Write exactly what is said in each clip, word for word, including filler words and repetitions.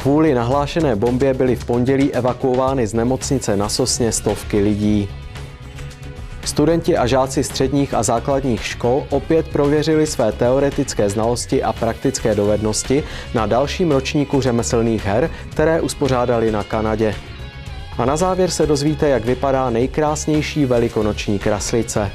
Kvůli nahlášené bombě byly v pondělí evakuovány z nemocnice na Sosně stovky lidí. Studenti a žáci středních a základních škol opět prověřili své teoretické znalosti a praktické dovednosti na dalším ročníku řemeslných her, které uspořádali na Kanadě. A na závěr se dozvíte, jak vypadá nejkrásnější velikonoční kraslice.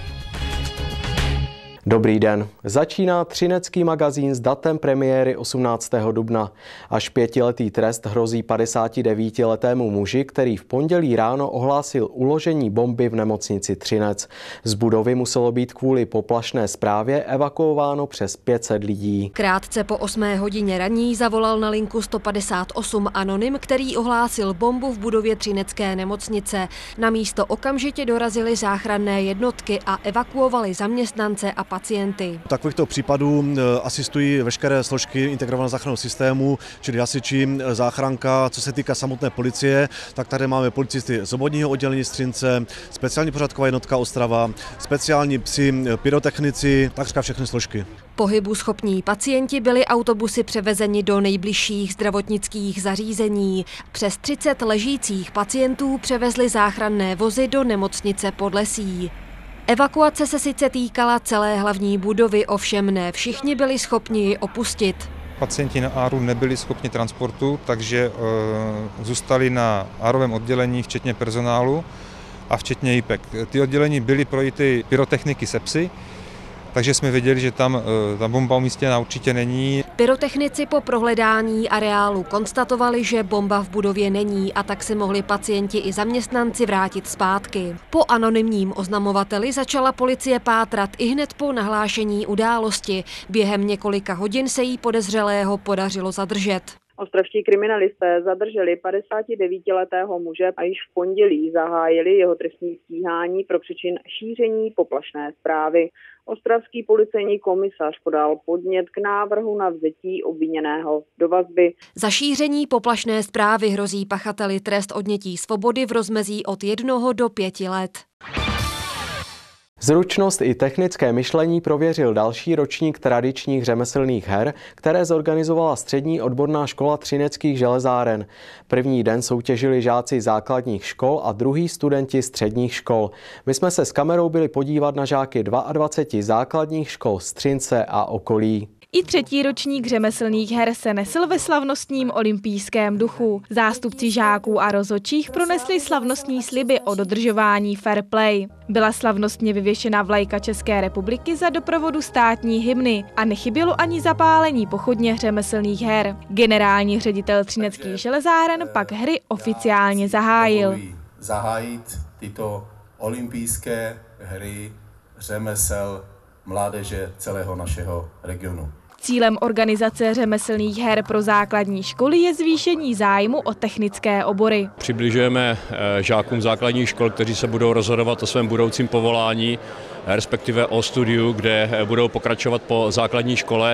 Dobrý den. Začíná Třinecký magazín s datem premiéry osmnáctého dubna. Až pětiletý trest hrozí padesátidevítiletému muži, který v pondělí ráno ohlásil uložení bomby v nemocnici Třinec. Z budovy muselo být kvůli poplašné zprávě evakuováno přes pět set lidí. Krátce po osmé hodině raní zavolal na linku sto padesát osm anonym, který ohlásil bombu v budově Třinecké nemocnice. Na místo okamžitě dorazily záchranné jednotky a evakuovali zaměstnance a pacienty. Takovýchto případů asistují veškeré složky integrovaného záchranného systému, čili hasiči, záchranka. Co se týká samotné policie, tak tady máme policisty z obvodního oddělení Třince, speciální pořádková jednotka Ostrava, speciální psi, pyrotechnici, takřka všechny složky. Pohybu schopní pacienti byli autobusy převezeni do nejbližších zdravotnických zařízení. Přes třicet ležících pacientů převezli záchranné vozy do nemocnice Podlesí. Evakuace se sice týkala celé hlavní budovy, ovšem ne všichni byli schopni ji opustit. Pacienti na Áru nebyli schopni transportu, takže e, zůstali na Árovém oddělení, včetně personálu a včetně í pé é ká. Ty oddělení byly projity pyrotechniky se psy, takže jsme věděli, že tam ta bomba umístěna určitě není. Pyrotechnici po prohledání areálu konstatovali, že bomba v budově není, a tak se mohli pacienti i zaměstnanci vrátit zpátky. Po anonymním oznamovateli začala policie pátrat i hned po nahlášení události. Během několika hodin se jí podezřelého podařilo zadržet. Ostravští kriminalisté zadrželi padesátidevítiletého muže a již v pondělí zahájili jeho trestní stíhání pro přečin šíření poplašné zprávy. Ostravský policejní komisař podal podnět k návrhu na vzetí obviněného do vazby. Za šíření poplašné zprávy hrozí pachateli trest odnětí svobody v rozmezí od jednoho do pěti let. Zručnost i technické myšlení prověřil další ročník tradičních řemeslných her, které zorganizovala střední odborná škola Třineckých železáren. První den soutěžili žáci základních škol a druhý studenti středních škol. My jsme se s kamerou byli podívat na žáky dvaceti dvou základních škol z Třince a okolí. I třetí ročník řemeslných her se nesl ve slavnostním olympijském duchu. Zástupci žáků a rozhodčích pronesli slavnostní sliby o dodržování fair play. Byla slavnostně vyvěšena vlajka České republiky za doprovodu státní hymny a nechybělo ani zapálení pochodně řemeslných her. Generální ředitel Třineckých železáren pak hry oficiálně zahájil. Zahájit tyto olympijské hry řemesel mládeže celého našeho regionu. Cílem organizace řemeslných her pro základní školy je zvýšení zájmu o technické obory. Přibližujeme žákům základních škol, kteří se budou rozhodovat o svém budoucím povolání, respektive o studiu, kde budou pokračovat po základní škole,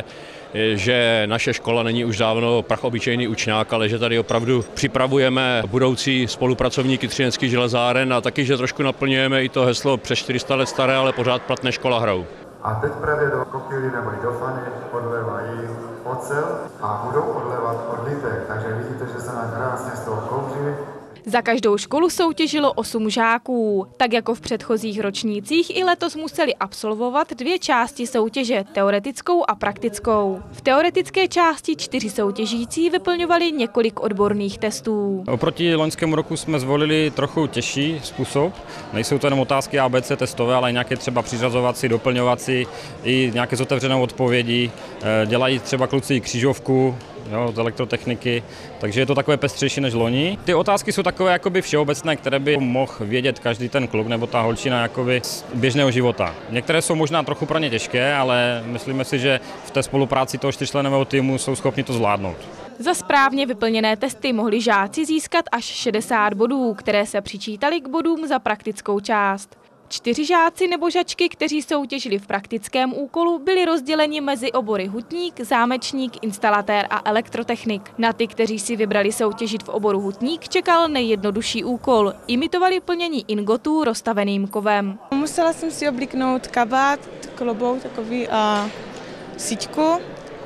že naše škola není už dávno prachobyčejný učňák, ale že tady opravdu připravujeme budoucí spolupracovníky Třineckých železáren a taky, že trošku naplňujeme i to heslo přes čtyři sta let staré, ale pořád platné škola hrou. A teď právě do kopily nebo do fany odlevají ocel a budou odlevat odlitek, takže vidíte, že se nám krásně z toho kouří. Za každou školu soutěžilo osm žáků. Tak jako v předchozích ročnících i letos museli absolvovat dvě části soutěže, teoretickou a praktickou. V teoretické části čtyři soutěžící vyplňovali několik odborných testů. Oproti loňskému roku jsme zvolili trochu těžší způsob. Nejsou to jenom otázky A B C testové, ale nějaké třeba přiřazovací, doplňovací i nějaké s otevřenou odpovědí. Dělají třeba kluci křížovku, jo, z elektrotechniky, takže je to takové pestřejší než loni. Ty otázky jsou takové jakoby všeobecné, které by mohl vědět každý ten kluk nebo ta holčina jakoby z běžného života. Některé jsou možná trochu pro ně těžké, ale myslíme si, že v té spolupráci toho čtyřčlenného týmu jsou schopni to zvládnout. Za správně vyplněné testy mohli žáci získat až šedesát bodů, které se přičítaly k bodům za praktickou část. Čtyři žáci nebo žačky, kteří soutěžili v praktickém úkolu, byli rozděleni mezi obory hutník, zámečník, instalatér a elektrotechnik. Na ty, kteří si vybrali soutěžit v oboru hutník, čekal nejjednodušší úkol. Imitovali plnění ingotů rozstaveným kovem. Musela jsem si oblíknout kabát, klobouk takový a síťku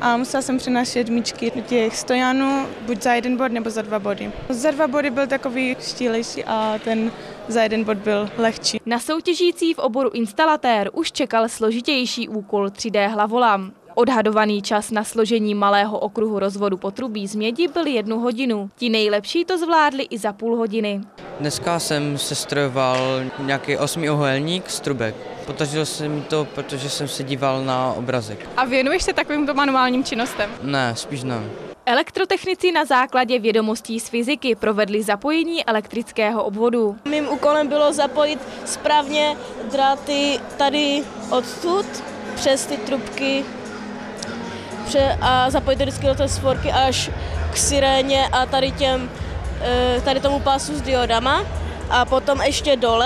a musela jsem přenášet míčky do těch stojanů, buď za jeden bod nebo za dva body. Za dva body byl takový štílejší a ten za jeden bod byl lehčí. Na soutěžící v oboru instalatér už čekal složitější úkol tři dé hlavolam. Odhadovaný čas na složení malého okruhu rozvodu potrubí z mědi byl jednu hodinu. Ti nejlepší to zvládli i za půl hodiny. Dneska jsem sestrojoval nějaký osmiúhelník z trubek. Podařilo se mi to, protože jsem se díval na obrazek. A věnuješ se takovýmto manuálním činnostem? Ne, spíš ne. Elektrotechnici na základě vědomostí z fyziky provedli zapojení elektrického obvodu. Mým úkolem bylo zapojit správně dráty tady odtud přes ty trubky a zapojit to vždycky do té svorky až k siréně a tady, těm, tady tomu pásu s diodama a potom ještě dole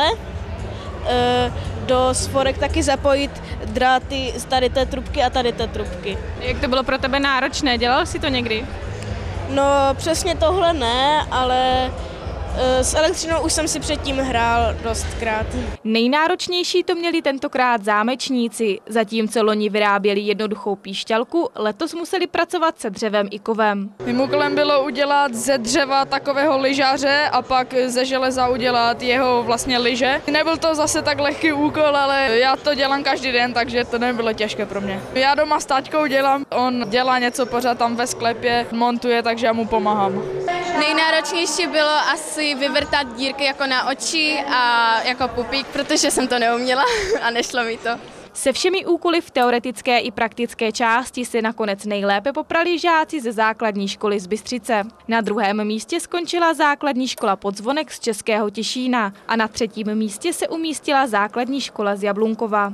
do svorek taky zapojit dráty z tady té trubky a tady té trubky. Jak to bylo pro tebe náročné? Dělal jsi to někdy? No přesně tohle ne, ale s elektřinou už jsem si předtím hrál dostkrát. Nejnáročnější to měli tentokrát zámečníci. Zatímco loni vyráběli jednoduchou píšťalku, letos museli pracovat se dřevem i kovem. Mým úkolem bylo udělat ze dřeva takového lyžaře a pak ze železa udělat jeho vlastně lyže. Nebyl to zase tak lehký úkol, ale já to dělám každý den, takže to nebylo těžké pro mě. Já doma s táťkou dělám, on dělá něco pořád tam ve sklepě, montuje, takže já mu pomáhám. Nejnáročnější bylo asi vyvrtat dírky jako na oči a jako pupík, protože jsem to neuměla a nešlo mi to. Se všemi úkoly v teoretické i praktické části se nakonec nejlépe poprali žáci ze základní školy z Bystřice. Na druhém místě skončila základní škola Podzvonek z Českého Těšína a na třetím místě se umístila základní škola z Jablunkova.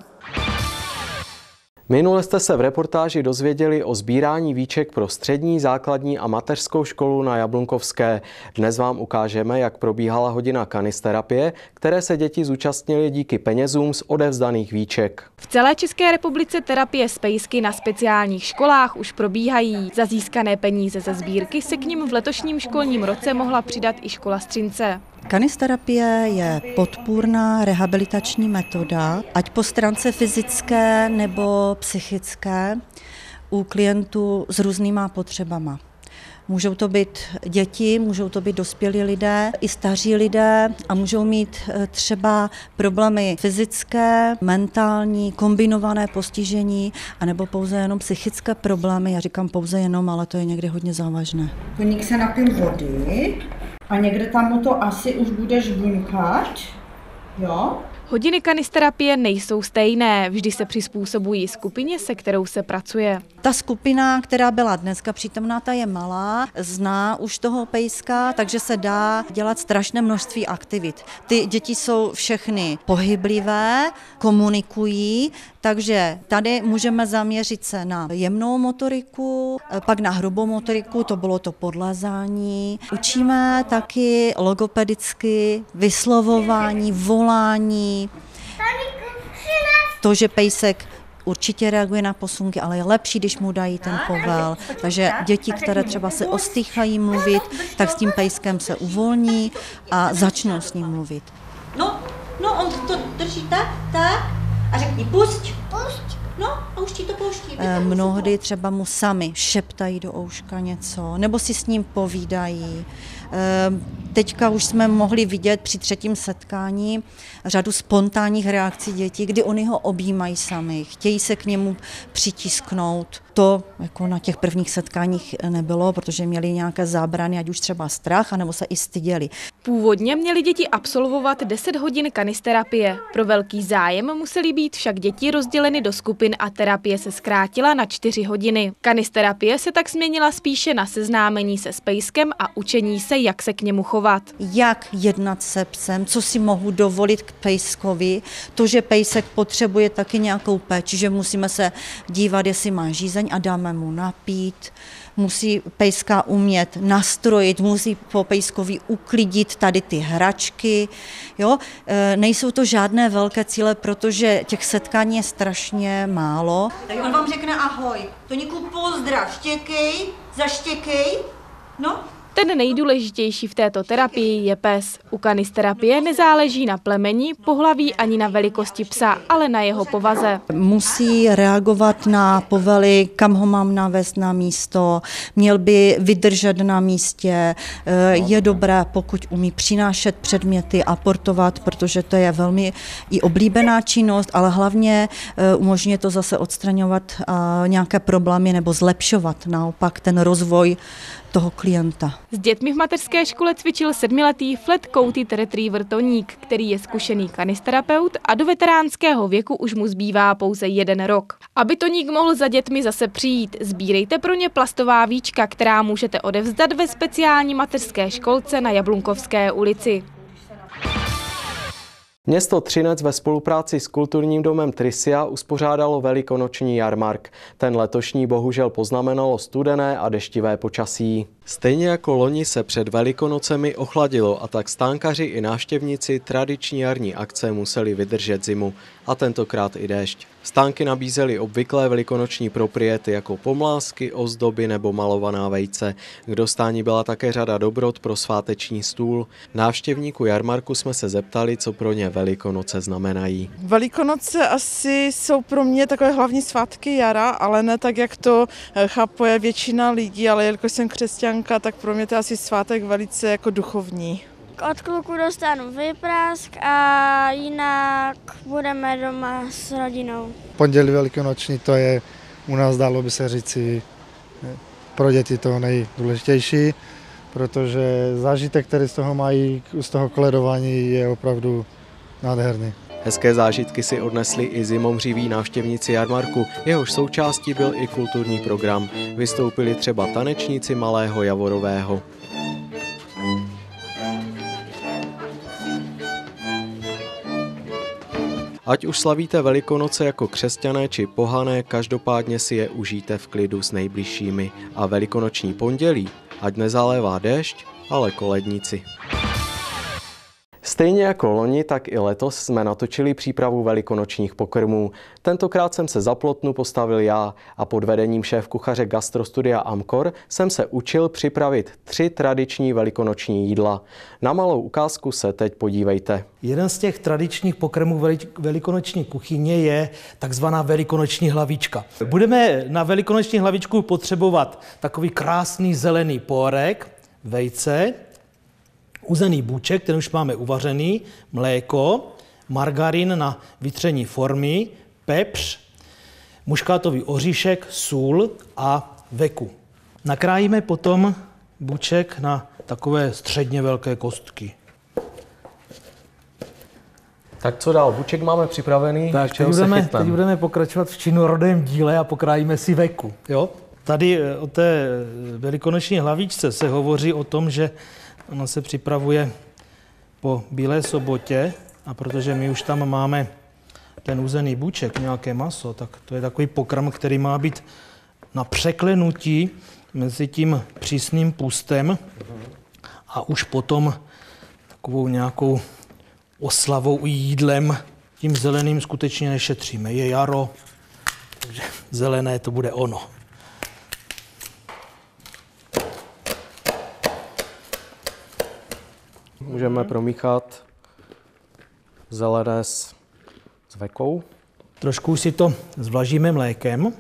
Minule jste se v reportáži dozvěděli o sbírání víček pro střední, základní a mateřskou školu na Jablunkovské. Dnes vám ukážeme, jak probíhala hodina kanisterapie, které se děti zúčastnily díky penězům z odevzdaných víček. V celé České republice terapie z pejsky na speciálních školách už probíhají. Za získané peníze ze sbírky se k nim v letošním školním roce mohla přidat i škola Střince. Kanisterapie je podpůrná rehabilitační metoda, ať po stránce fyzické nebo psychické, u klientů s různýma potřebama. Můžou to být děti, můžou to být dospělí lidé, i staří lidé a můžou mít třeba problémy fyzické, mentální, kombinované postižení, anebo pouze jenom psychické problémy. Já říkám pouze jenom, ale to je někdy hodně závažné. Koník se napil vody a někde tam mu to asi už bude žvunkat, jo? Hodiny kanisterapie nejsou stejné, vždy se přizpůsobují skupině, se kterou se pracuje. Ta skupina, která byla dneska přítomná, ta je malá, zná už toho pejska, takže se dá dělat strašné množství aktivit. Ty děti jsou všechny pohyblivé, komunikují, takže tady můžeme zaměřit se na jemnou motoriku, pak na hrubou motoriku, to bylo to podlézání. Učíme taky logopedicky vyslovování, volání. To, že pejsek určitě reaguje na posunky, ale je lepší, když mu dají ten povel. Takže děti, které třeba se ostýchají mluvit, tak s tím pejskem se uvolní a začnou s ním mluvit. No, no, on to drží tak, tak a řekni pusť, pusť. No, a už ti to pouští. E, mnohdy třeba mu sami šeptají do ouška něco, nebo si s ním povídají. E, teďka už jsme mohli vidět při třetím setkání řadu spontánních reakcí dětí, kdy oni ho objímají sami, chtějí se k němu přitisknout. To jako na těch prvních setkáních nebylo, protože měli nějaké zábrany, ať už třeba strach, anebo se i styděli. Původně měly děti absolvovat deset hodin kanisterapie. Pro velký zájem museli být však děti rozděleny do skupin a terapie se zkrátila na čtyři hodiny. Kanisterapie se tak změnila spíše na seznámení se s pejskem a učení se, jak se k němu chovat. Jak jednat se psem, co si mohu dovolit k pejskovi, to, že pejsek potřebuje taky nějakou péči, že musíme se dívat, jestli má žízeň a dáme mu napít. Musí pejska umět nastrojit, musí po pejskovi uklidit tady ty hračky. Jo? E, nejsou to žádné velké cíle, protože těch setkání je strašně málo. Tak on vám řekne ahoj, Toníku pozdrav, štěkej, zaštěkej, no Ten nejdůležitější v této terapii je pes. U kanisterapie nezáleží na plemeni, pohlaví ani na velikosti psa, ale na jeho povaze. Musí reagovat na povely, kam ho mám navést na místo, měl by vydržet na místě. Je dobré, pokud umí přinášet předměty, aportovat, protože to je velmi i oblíbená činnost, ale hlavně umožňuje to zase odstraňovat nějaké problémy nebo zlepšovat naopak ten rozvoj toho klienta. S dětmi v mateřské škole cvičil sedmiletý flat-coated retriever Toník, který je zkušený kanisterapeut a do veteránského věku už mu zbývá pouze jeden rok. Aby Toník mohl za dětmi zase přijít, sbírejte pro ně plastová víčka, která můžete odevzdat ve speciální mateřské školce na Jablunkovské ulici. Město Třinec ve spolupráci s kulturním domem Trysia uspořádalo velikonoční jarmark. Ten letošní bohužel poznamenalo studené a deštivé počasí. Stejně jako loni se před Velikonocemi ochladilo a tak stánkaři i návštěvníci tradiční jarní akce museli vydržet zimu. A tentokrát i déšť. Stánky nabízely obvyklé velikonoční propriety jako pomlásky, ozdoby nebo malovaná vejce. K dostání byla také řada dobrot pro sváteční stůl. Návštěvníků jarmarku jsme se zeptali, co pro ně Velikonoce znamenají. Velikonoce asi jsou pro mě takové hlavní svátky jara, ale ne tak, jak to chápuje většina lidí, ale jelikož jsem křesťanka, tak pro mě to je asi svátek velice jako duchovní. Od kluku dostanu vyprask a jinak budeme doma s rodinou. Pondělí velikonoční, to je u nás, dalo by se říci, pro děti to nejdůležitější, protože zážitek, který z toho mají, z toho koledování, je opravdu nádherný. Hezké zážitky si odnesli i zimomřiví návštěvníci jarmarku, jehož součástí byl i kulturní program. Vystoupili třeba tanečníci Malého Javorového. Ať už slavíte Velikonoce jako křesťané či pohané, každopádně si je užijte v klidu s nejbližšími. A velikonoční pondělí, ať nezalévá déšť, ale koledníci. Stejně jako loni, tak i letos jsme natočili přípravu velikonočních pokrmů. Tentokrát jsem se za plotnu postavil já a pod vedením šéfkuchaře gastrostudia Amcor jsem se učil připravit tři tradiční velikonoční jídla. Na malou ukázku se teď podívejte. Jeden z těch tradičních pokrmů velikonoční kuchyně je takzvaná velikonoční hlavička. Budeme na velikonoční hlavičku potřebovat takový krásný zelený pórek, vejce, uzený bůček, ten už máme uvařený, mléko, margarin na vytření formy, pepř, muškátový oříšek, sůl a veku. Nakrájíme potom bůček na takové středně velké kostky. Tak co dál? Bůček máme připravený. Tak, teď budeme, teď budeme pokračovat v činorodém díle a pokrájíme si veku. Jo? Tady o té velikonoční hlavičce se hovoří o tom, že ono se připravuje po Bílé sobotě a protože my už tam máme ten uzený bůček, nějaké maso, tak to je takový pokrm, který má být na překlenutí mezi tím přísným pustem a už potom takovou nějakou oslavou i jídlem. Tím zeleným skutečně nešetříme. Je jaro, takže zelené to bude ono. Můžeme promíchat zelené s, s vekou. Trošku si to zvlažíme mlékem.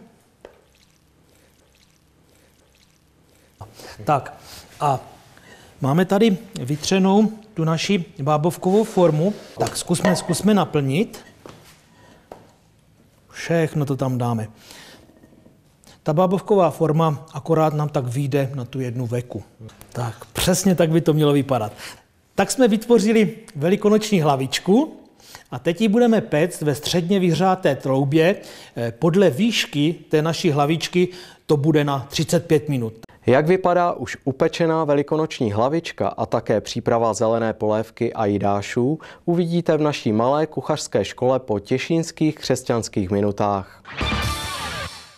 Tak a máme tady vytřenou tu naši bábovkovou formu. Tak zkusme, zkusme naplnit. Všechno to tam dáme. Ta bábovková forma akorát nám tak vyjde na tu jednu veku. Tak přesně tak by to mělo vypadat. Tak jsme vytvořili velikonoční hlavičku a teď ji budeme péct ve středně vyhřáté troubě. Podle výšky té naší hlavičky to bude na třicet pět minut. Jak vypadá už upečená velikonoční hlavička a také příprava zelené polévky a jídášů, uvidíte v naší malé kuchařské škole po těšínských křesťanských minutách.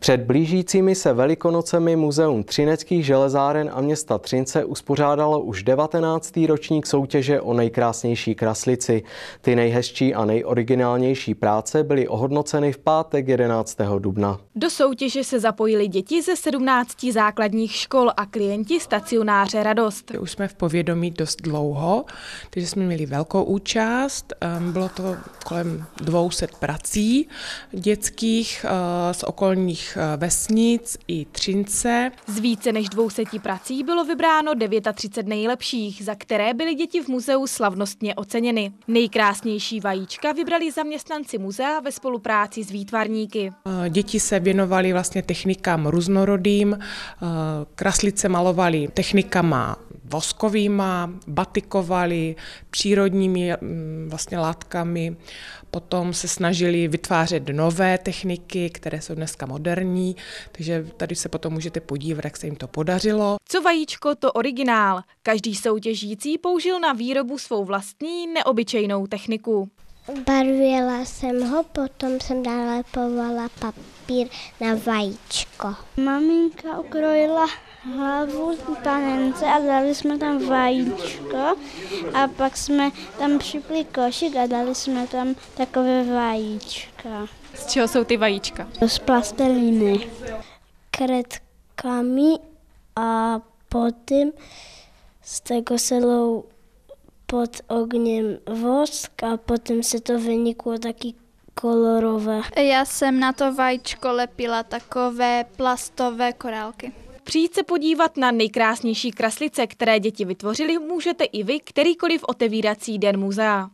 Před blížícími se Velikonocemi Muzeum třineckých železáren a města Třince uspořádalo už devatenáctý ročník soutěže o nejkrásnější kraslici. Ty nejhezčí a nejoriginálnější práce byly ohodnoceny v pátek jedenáctého dubna. Do soutěže se zapojili děti ze sedmnácti základních škol a klienti stacionáře Radost. Už jsme v povědomí dost dlouho, takže jsme měli velkou účast. Bylo to kolem dvou set prací dětských z okolních vesnic i Třince. Z více než dvou set prací bylo vybráno třicet devět nejlepších, za které byly děti v muzeu slavnostně oceněny. Nejkrásnější vajíčka vybrali zaměstnanci muzea ve spolupráci s výtvarníky. Děti se věnovaly vlastně technikám různorodým, kraslice malovali technikama voskovýma, batikovali přírodními vlastně látkami, potom se snažili vytvářet nové techniky, které jsou dneska moderní, takže tady se potom můžete podívat, jak se jim to podařilo. Co vajíčko, to originál. Každý soutěžící použil na výrobu svou vlastní neobyčejnou techniku. Barvila jsem ho, potom jsem dále lepovala papír na vajíčko. Maminka ukrojila hlavu panence a dali jsme tam vajíčko a pak jsme tam připli košík a dali jsme tam takové vajíčka. Z čeho jsou ty vajíčka? Z plasteliny. Kredkami a potom z tego se lou pod ogněm vosk a potom se to vyniklo taky kolorové. Já jsem na to vajíčko lepila takové plastové korálky. Přijít se podívat na nejkrásnější kraslice, které děti vytvořily, můžete i vy kterýkoliv otevírací den muzea.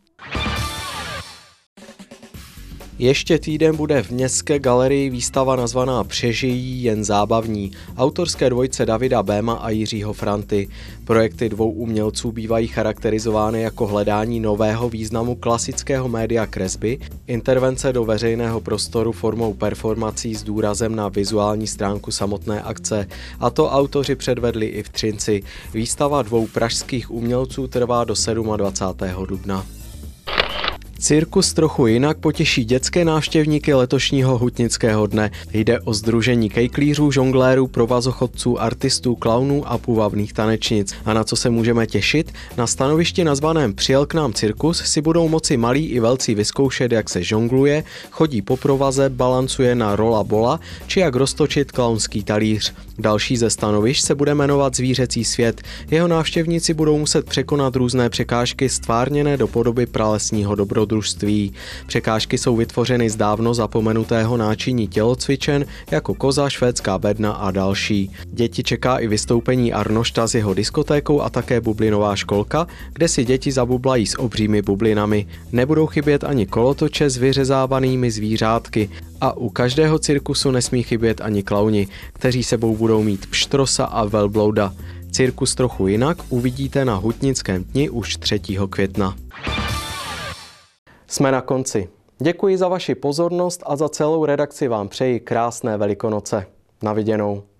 Ještě týden bude v Městské galerii výstava nazvaná Přežijí jen zábavní, autorské dvojce Davida Béma a Jiřího Franty. Projekty dvou umělců bývají charakterizovány jako hledání nového významu klasického média kresby, intervence do veřejného prostoru formou performací s důrazem na vizuální stránku samotné akce. A to autoři předvedli i v Třinci. Výstava dvou pražských umělců trvá do dvacátého sedmého dubna. Cirkus trochu jinak potěší dětské návštěvníky letošního hutnického dne. Jde o sdružení kejklířů, žonglérů, provazochodců, artistů, klaunů a půvabných tanečnic. A na co se můžeme těšit? Na stanovišti nazvaném Přijel k nám cirkus si budou moci malí i velcí vyzkoušet, jak se žongluje, chodí po provaze, balancuje na rola bola, či jak roztočit klaunský talíř. Další ze stanovišť se bude jmenovat Zvířecí svět. Jeho návštěvníci budou muset překonat různé překážky stvárněné do podoby pralesního dobrodružství. Překážky jsou vytvořeny z dávno zapomenutého náčiní tělocvičen, jako koza, švédská bedna a další. Děti čeká i vystoupení Arnošta s jeho diskotékou a také bublinová školka, kde si děti zabublají s obřími bublinami. Nebudou chybět ani kolotoče s vyřezávanými zvířátky. A u každého cirkusu nesmí chybět ani klauni, kteří sebou budou mít pštrosa a velblouda. Cirkus trochu jinak uvidíte na Hutnickém dni už třetího května. Jsme na konci. Děkuji za vaši pozornost a za celou redakci vám přeji krásné Velikonoce. Na viděnou.